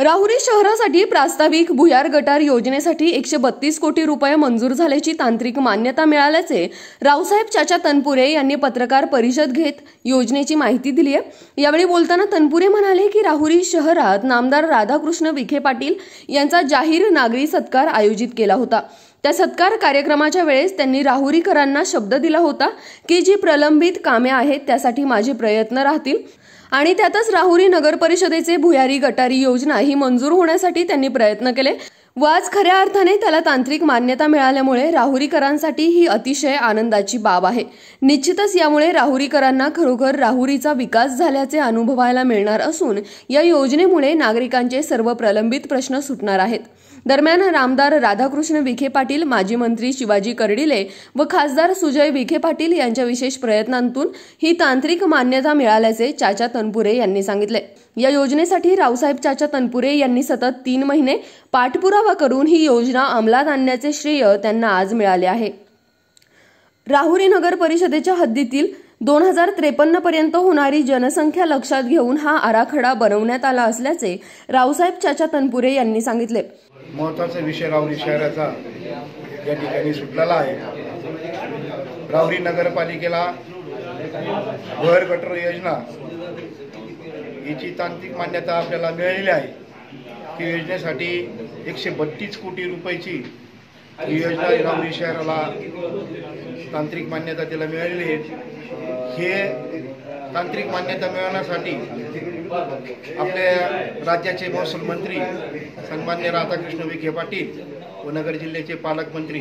राहुरी शहरासाठी प्रास्ताविक भुयार गटार योजनेसाठी 132 कोटी रुपये मंजूर झाल्याची तांत्रिक मान्यता मिळाल्याचे रावसाहेब चाचा तनपुरे यांनी पत्रकार परिषद घेत योजनेची माहिती दिली आहे। यावेळी बोलताना तनपुरे म्हणाले की राहुरी शहरात नामदार राधाकृष्ण विखे पाटील यांचा जाहीर नागरी सत्कार आयोजित केला होता। त्या सत्कार कार्यक्रमाच्या वेळेस त्यांनी राहुरीकरांना शब्द दिला होता की जी प्रलंबित कामे आहेत त्यासाठी माझे प्रयत्न राहतील आणि त्यातच राहुरी नगर परिषदेचे भुयारी गटारी योजना ही मंजूर होण्यासाठी त्यांनी प्रयत्न केले व आज खऱ्या अर्थाने त्याला तांत्रिक मान्यता मिळाल्यामुळे राहुरीकरांसाठी ही अतिशय आनंदाची बाब आहे। निश्चितच यामुळे राहुरीकरांना खरोखर राहुरीचा विकास झाल्याचे अनुभवायला मिळणार असून या योजनेमुळे नागरिकांचे सर्व प्रलंबित प्रश्न सुटणार आहेत। दरम्यान नामदार राधाकृष्ण विखे पाटील, माजी मंत्री शिवाजी कर्डिले व खासदार सुजय विखे पाटील यांच्या विशेष प्रयत्नांतून ही तांत्रिक मान्यता मिळाल्याचे चाचा तनपुरे यांनी सांगितले। या योजनेसाठी रावसाहेब चाचा तनपुरे यांनी सतत 3 महिने पाठपुरावा करून ही योजना अंमलात आणण्याचे श्रेय त्यांना आज मिळाले आहे। राहुरी नगर परिषदेच्या हद्दीतील 2053 पर्यंत होणारी जनसंख्या लक्षात घेऊन हा आराखडा बनवण्यात आला असल्याचे रावसाहेब चाचा तनपुरे यांनी सांगितले। महत्त्वाचा विषय राहुरी शहराचा या ठिकाणी सुटलेला आहे। राहुरी नगरपालिकेला भुयार गटार योजना याची तांत्रिक मान्यता आपल्याला मिळालेली आहे। की योजनेसाठी 132 कोटी रुपयाची ही योजना राहुरी शहराला तांत्रिक मान्यता त्याला मिळालेली आहे। हे तांत्रिक मान्यता मिळवण्यासाठी आपल्या राज्याचे महसूल मंत्री सन्मान्य राधाकृष्ण विखे पाटील व नगर जिल्ह्याचे पालकमंत्री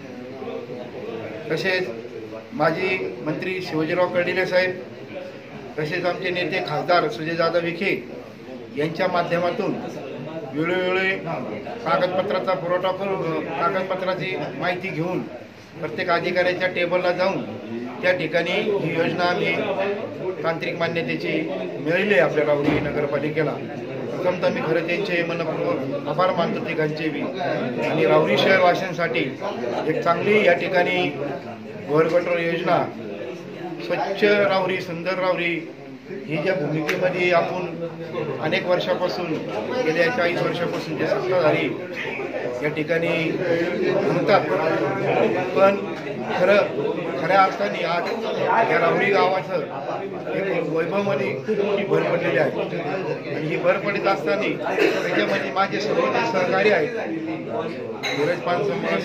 तसेच माजी मंत्री शिवाजीराव कर्डिले साहेब तसेच आमचे नेते खासदार सुजयदादा विखे यांच्या माध्यमातून वेळोवेळी कागदपत्राचा पुरवठा करून कागदपत्राची माहिती घेऊन प्रत्येक अधिकाऱ्याच्या टेबलला जाऊन त्या ठिकाणी ही योजना आम्ही तांत्रिक मान्यतेची मिळाली आहे आपल्या राहुरी नगरपालिकेला। प्रथमतः मी खरं त्यांचे मनपूर्वक आभार मानतो तिघांचे बी आणि राहुरी शहरवासियांसाठी एक चांगली या ठिकाणी भुयार गटार योजना स्वच्छ राहुरी सुंदर राहुरी ही ज्या भूमिकेमध्ये आपण अनेक वर्षापासून गेल्या 40 वर्षापासून जे सत्ताधारी या ठिकाणी म्हणतात पण खऱ्या अर्थाने आज या राहुरी गावाचं एक वैभवमध्ये खूप मोठी भर पडलेली आहे आणि ही भर पडत असताना त्याच्यामध्ये माझे सर्व जे सहकारी आहेत धीरज पानसंभाळ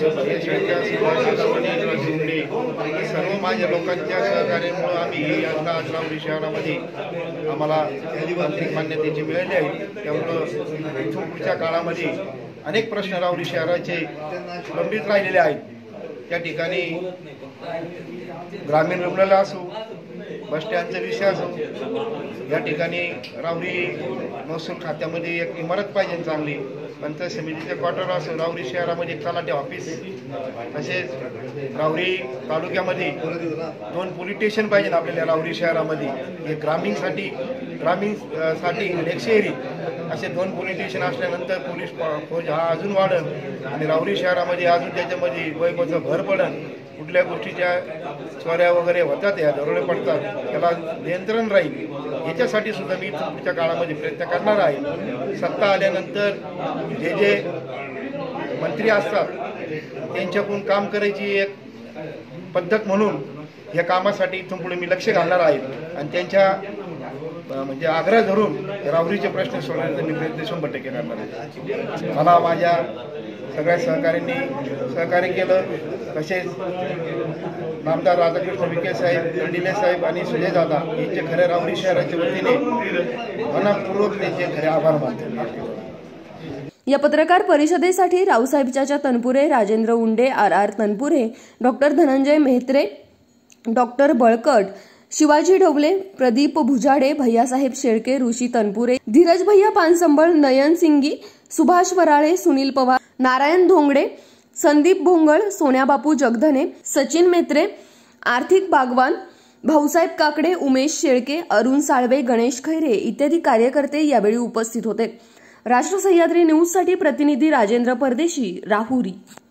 सर्व माझ्या लोकांच्या सहकार्यामुळे आम्ही ही योजना आज राहुरी शहरामध्ये आम्हाला तांत्रिक मान्यतेची मिळाली आहे। त्यामुळं इथून पुढच्या काळामध्ये अनेक प्रश्न राहुरी शहराचे लंबित राहिलेले आहेत। त्या ठिकाणी ग्रामीण रुग्णालय असो, बस स्टँडचा विषय असो, या ठिकाणी राहुरी महसूल खात्यामध्ये एक इमारत पाहिजे चांगली, पंचायत समितीचे क्वार्टर असो, राहुरी शहरामध्ये एक तलाठी ऑफिस, तसेच राहुरी तालुक्यामध्ये 2 पोलीस स्टेशन पाहिजे आपल्याला राहुरी शहरामध्ये। हे ग्रामीणसाठी एक शहरी असे 2 पोलीस स्टेशन असल्यानंतर पोलीस फौज हा अजून वाढेल आणि राहुरी शहरामध्ये अजून त्याच्यामध्ये वैभवाचा भर पडेल। कुठल्या गोष्टीच्या चोऱ्या वगैरे होतात, या दरोडे पडतात, त्याला नियंत्रण राहील। याच्यासाठी सुद्धा मी पुढच्या काळामध्ये प्रयत्न करणार आहे। सत्ता आल्यानंतर जे मंत्री असतात त्यांच्याकडून काम करायची एक पद्धत म्हणून या कामासाठी इथून पुढे मी लक्ष घालणार आहे आणि त्यांच्या म्हणजे आग्रह धरून राहुरीचे प्रश्न सोडवण्याचा मी प्रयत्न 100% करणार आहे। मला माझ्या सगळ्या सहकाऱ्यांनी सहकार्य केलं, तसेच नामदार राधाकृष्ण विखे साहेब, कर्डिले साहेब आणि सुजयदादा यांचे खरे राहुरी शहराच्या वतीने मनपूर्वक त्यांचे खरे आभार मानतो। या पत्रकार परिषदेसाठी रावसाहेब चाचा Tanpure, Rajendra Unde, RR Tanpure, doctor Dhananjay Mehatre, doctor Balkat, Shivaji Dhoble, Pradeep भुजाडे, भैयासाहेब शेळके, ऋषी तनपुरे, धीरज भैया पानसंबळ, नयन सिंगी, सुभाष वराळे, सुनील पवार, नारायण धोंगडे, संदीप भोंगळ, सोन्याबापू जगधने, सचिन मेत्रे, आर्थिक बागवान, भाऊसाहेब काकडे, उमेश शेळके, अरुण साळवे, गणेश खैरे इत्यादी कार्यकर्ते यावेळी उपस्थित होते। राष्ट्र सह्याद्री न्यूजसाठी प्रतिनिधी राजेंद्र परदेशी, राहुरी।